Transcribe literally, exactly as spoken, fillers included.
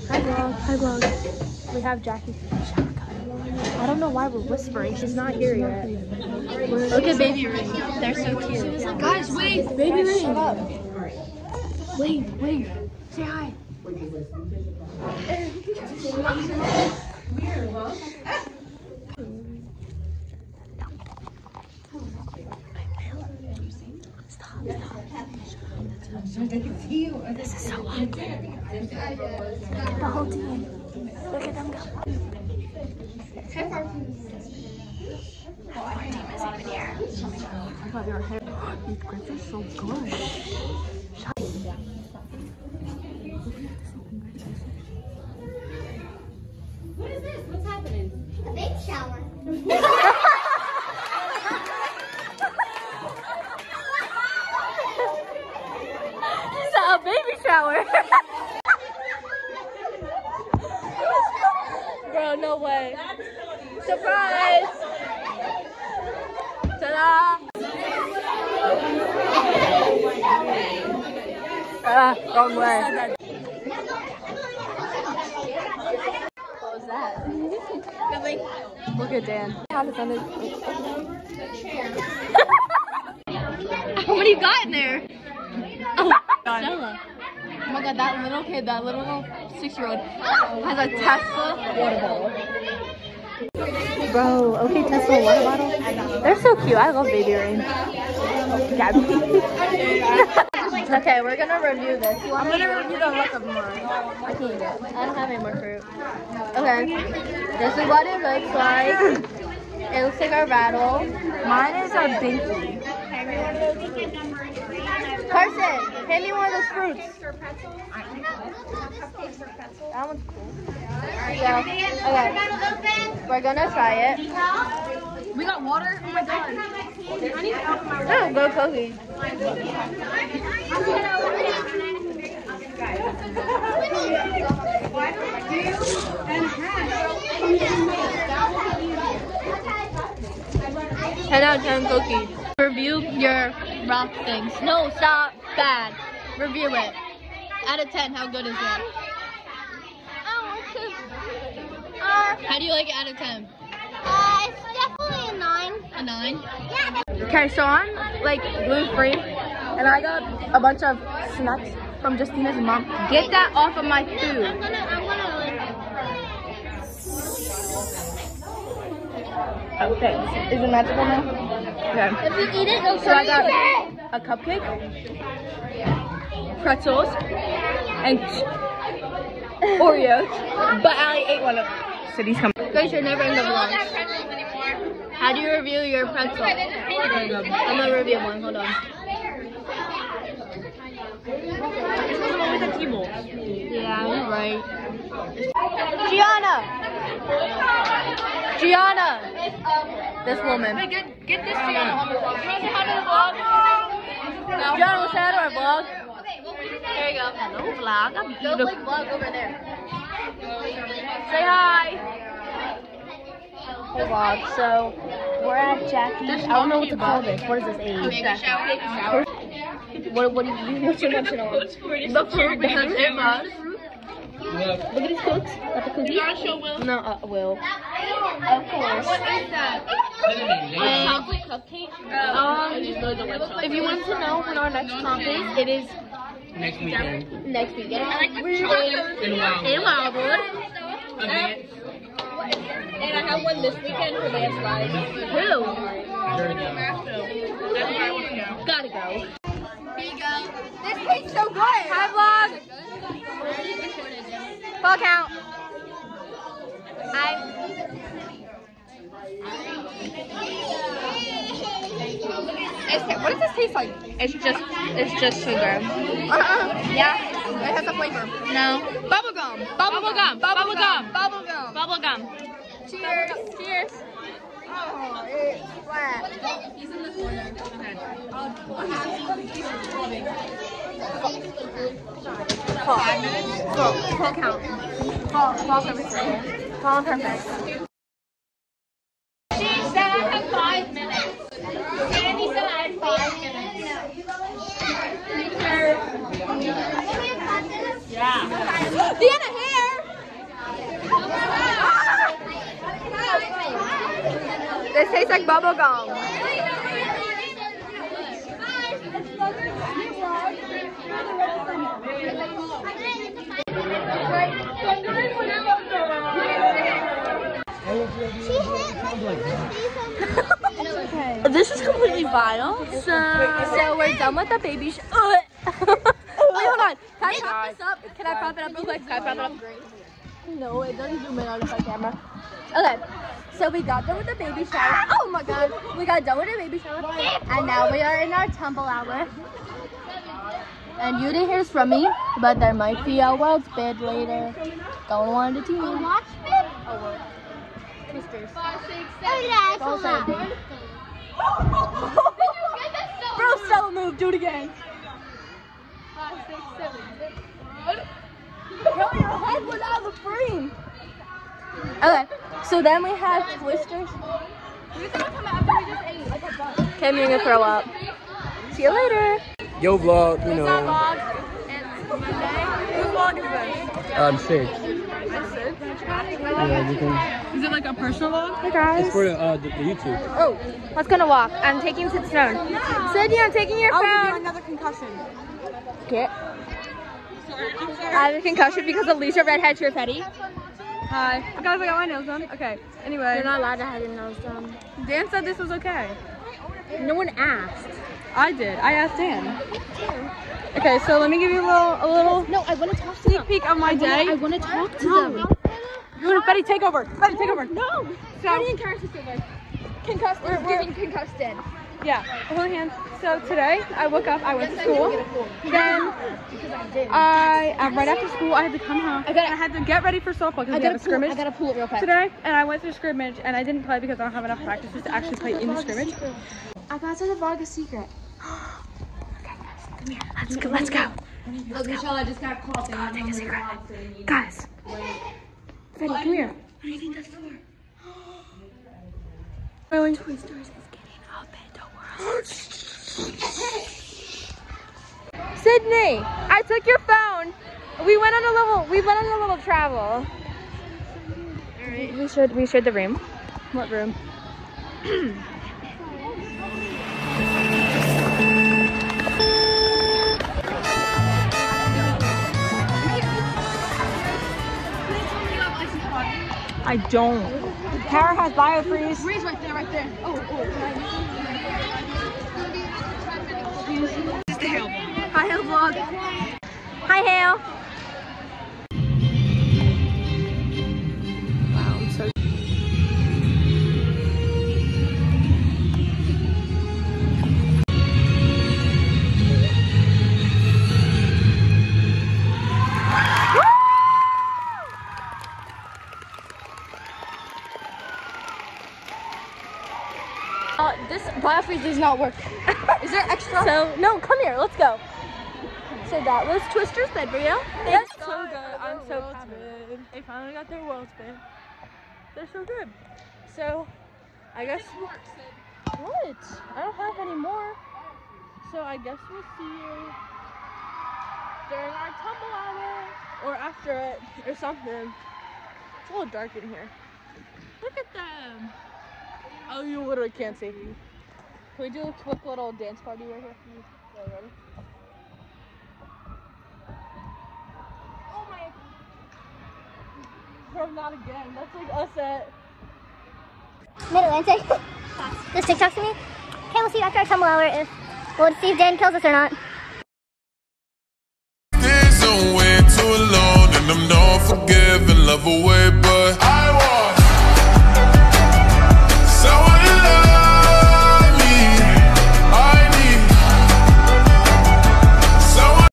Hi vlog, hi vlog. We have Jackie. I don't know why we're whispering. She's not here yet. Look at Baby Rain. They're so cute. Guys, wait. Baby Rain. Shut up. Wait, wait. Say hi. Stop, stop. This is so hot. The whole team. Look at them go. Our team is even here. But your hair, these grits are so good. What is this? What's happening? A baby shower. It's a baby shower. Bro, no way. Surprise! Ta-da! Ah, wrong way. What was that? Nothing. Look at Dan. How to send it. How many you got in there? Oh my god. Stella. Oh my god, that little kid, that little six-year-old has a Tesla water bottle. Bro, okay, Tesla water bottle. They're so cute. I love Baby Rain. Gabby. Okay, we're gonna review this. I'm gonna review the look of mine. I can't eat it. I don't have any more fruit. Okay, this is what it looks like. It looks like a rattle. Mine is a binky. Carson, hand me one of those fruits. That one's cool. Yeah. Okay. We're gonna try it. We got water? Oh my god. I need help. Oh, go cookie. ten out of ten cookie. Review your rock things. No, stop. Bad. Review it. Out of ten, how good is it? Uh, how do you like it out of ten? Uh, it's definitely a nine. A nine? Yeah. Okay, so I'm like gluten-free, and I got a bunch of snacks from Justina's mom. Get that off of my food. I'm gonna, I'm gonna. Okay, is it magical now? Okay. If you eat it, it'll So I got a cupcake, pretzels, and Oreos, but Ali ate one of them. So these come. Guys, you're never in the vlog. How do you review your pretzel? I'm gonna review one. Hold on. Yeah, you're right. Gianna! Gianna! This woman. Wait, get, get this Gianna on the vlog. You want to say hi to the vlog? No. Gianna, what's that on our vlog? There you go. Hello, vlog. I'm beautiful. Go like vlog over there. Say hi. Hey vlog. So we're at Jackie's. I don't know what to call this. What is this age? Baby shower. What what do you what's your mention on? The fruit because it was. Look at these cooks. Got the cookies. You want to show Will? No, uh, Will. Of course. What is that? Chocolate cupcake. Um, if you want to know when our next comp is, it is next weekend. Next weekend. I like the chocolate. In Wildwood. In Wildwood. Okay. And I have one this weekend for dance live. Who? Gotta go. Here you go. This tastes so good. Hi vlog. Full count. I. It's, what does this taste like? It's just, it's just sugar. Uh-uh. Yeah. It has a flavor. No. Bubble gum. Bubble, bubble gum. Bubble gum. Bubble gum. Bubble gum. Cheers. Cheers. Oh, it's flat. He's in the corner. Full. Full. Full count. Full. Full perfect. Full perfect. She said I have five minutes. Sandy said I had five minutes. Yeah. Deanna, here. This tastes like bubble gum. This is completely vile. So, so we're done with the baby sh- Wait, hold on. Can I prop this up? Can I prop it up real quick? Can I prop it up? No, it doesn't zoom in on my camera. Okay, so we got done with the baby shower. Oh my god. We got done with the baby shower. And now we are in our tumble hour. And you didn't hear this from me, but there might be a world's bid later. Don't want to team. Watch it. Oh, well. Twisters. Oh, yeah, it's a lot. Bro, Stella move. Do it again. Five, six, seven. Bro, your head went out of the frame. Okay, so then we have twisters. Okay, I'm gonna throw up. See you later. Yo vlog, you know. Whose vlog is this? I'm sick. Yeah, you can. Is it like a personal vlog? Hey guys. It's for the, uh, the, the YouTube. Oh, let's gonna walk. I'm taking Sid's phone. Sydney, I'm taking your I'll give you phone. another concussion. Okay. I have a concussion because Alicia redhead shirt Petty. Hi. Guys, I got my nails done. Okay. Anyway. You're not allowed to have your nose done. Dan said this was okay. No one asked. I did. I asked Dan. Okay, so let me give you a little, a little No, I want to talk to sneak them. peek of my day. I want to talk to No. them. You want to Betty take over? Betty take over. No. So, Betty and Karen's together. Concussed. We're, we're getting concussed in. yeah. Hold hands. So today I woke up. I went to school. Then I, uh, right after school, I had to come home. I gotta- I had to get ready for softball because I we gotta have a pull. scrimmage I gotta pull it real fast. today, and I went to scrimmage and I didn't play because I don't have enough practices to actually play in the scrimmage. I got to the vlog a secret. Let's go. Let's go. Look, Michelle, I just got caught. Go take a secret. Guys. Betty, come here. What do you think that's for? Really? Toy Stories is getting up in the world. Sydney, I took your phone. We went on a little. We went on a little travel. All right. We showed. We showed the room. What room? I don't. Kara has biofreeze. Breeze right there, right there. Oh, oh. Hi, Hale vlog. Hi, Hale. Wow, I'm so. Uh, this biofreeze does not work. Is there extra? So, no, come here, let's go. So that was Twister's bed video. That's so good. I'm so happy. They finally got their world spin. They're so good. So, I guess. What? I don't have any more. So I guess we'll see you during our tumble hour or after it or something. It's a little dark in here. Look at them. Oh, you literally can't see. Can we do a quick little dance party right here? Yeah, ready? Oh my! Bro, not again. That's like us at. Mid-Atlantic. This TikTok to me. Okay, we'll see you after our tumble hour if we'll see if Dan kills us or not. There's a way too alone, and I'm not forgiving. Love away, but